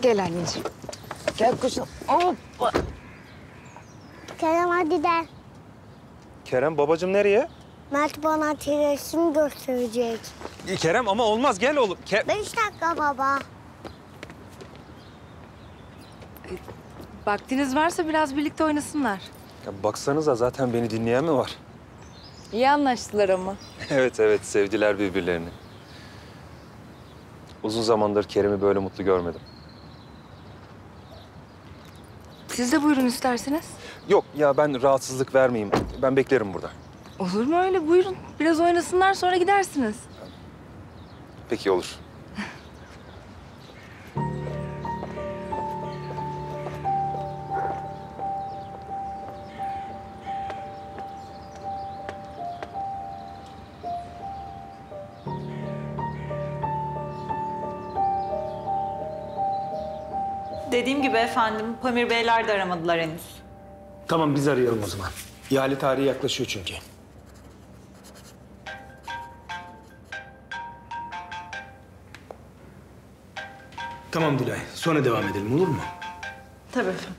Gel anneciğim. Gel kuzum. Hoppa. Kerem hadi de. Kerem babacığım nereye? Mert bana resim gösterecek. Kerem ama olmaz gel oğlum. 5 dakika baba. Vaktiniz varsa biraz birlikte oynasınlar. Ya baksanıza zaten beni dinleyen mi var? İyi anlaştılar ama. Evet sevdiler birbirlerini. Uzun zamandır Kerem'i böyle mutlu görmedim. Siz de buyurun isterseniz. Yok ya ben rahatsızlık vermeyeyim. Ben beklerim burada. Olur mu öyle? Buyurun. Biraz oynasınlar sonra gidersiniz. Peki olur. Dediğim gibi efendim, Pamir Beyler de aramadılar henüz. Tamam biz arayalım o zaman. İhale tarihi yaklaşıyor çünkü. Tamam Dilay. Sonra devam edelim olur mu? Tabii efendim.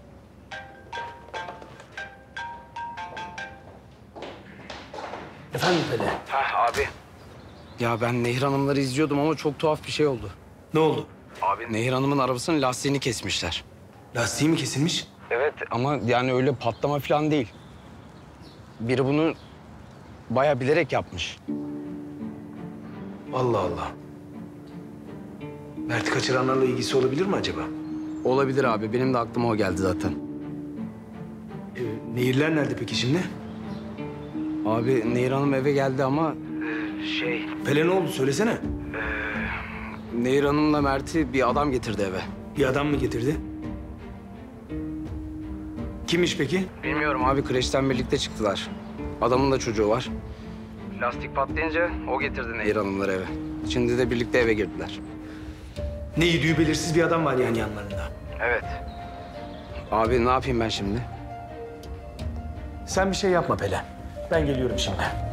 Efendim Pele. Abi. Ya ben Nehir Hanımları izliyordum ama çok tuhaf bir şey oldu. Ne oldu? Abi Nehir Hanım'ın arabasının lastiğini kesmişler. Lastiği mi kesilmiş? Evet ama yani öyle patlama falan değil. Biri bunu bayağı bilerek yapmış. Allah Allah. Mert'i kaçıranlarla ilgisi olabilir mi acaba? Olabilir abi. Benim de aklıma o geldi zaten. Nehirler nerede peki şimdi? Abi Nehir Hanım eve geldi ama Pele ne oldu söylesene. Nehir Hanım'la Mert'i bir adam getirdi eve. Bir adam mı getirdi? Kimmiş peki? Bilmiyorum abi, kreşten birlikte çıktılar. Adamın da çocuğu var. Lastik patlayınca o getirdi Nehir Hanımları eve. Şimdi de birlikte eve girdiler. Ne yediği belirsiz bir adam var yani yanlarında. Evet. Abi ne yapayım ben şimdi? Sen bir şey yapma Pele. Ben geliyorum şimdi.